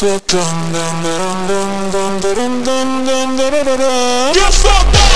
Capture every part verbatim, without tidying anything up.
fucked up. Get fucked up.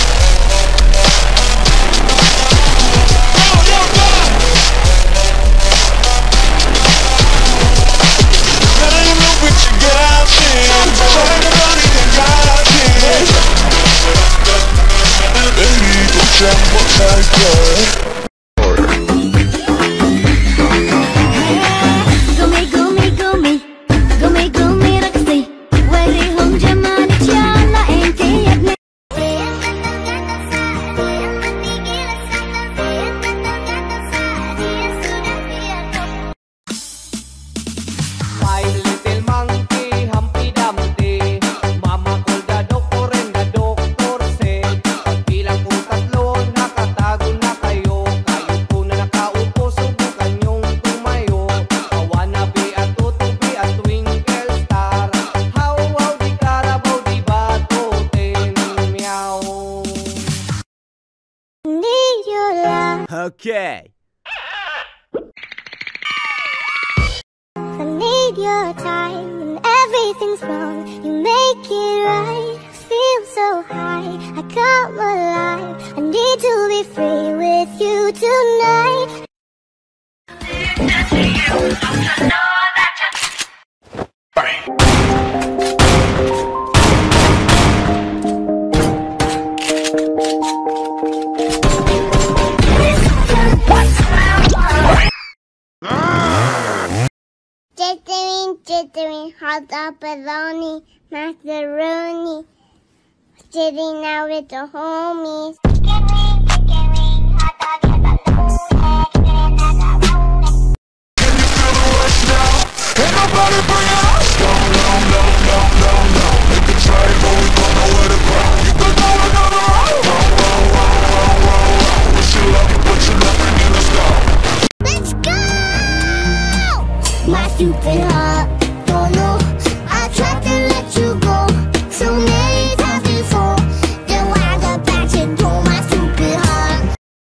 Okay. I need your time when everything's wrong. You make it right. Feel so high. I come alive. I need to be free with you tonight. Jittering, jittering, hot pepperoni, macaroni. Sitting out with the homies. Let's go! My stupid heart don't know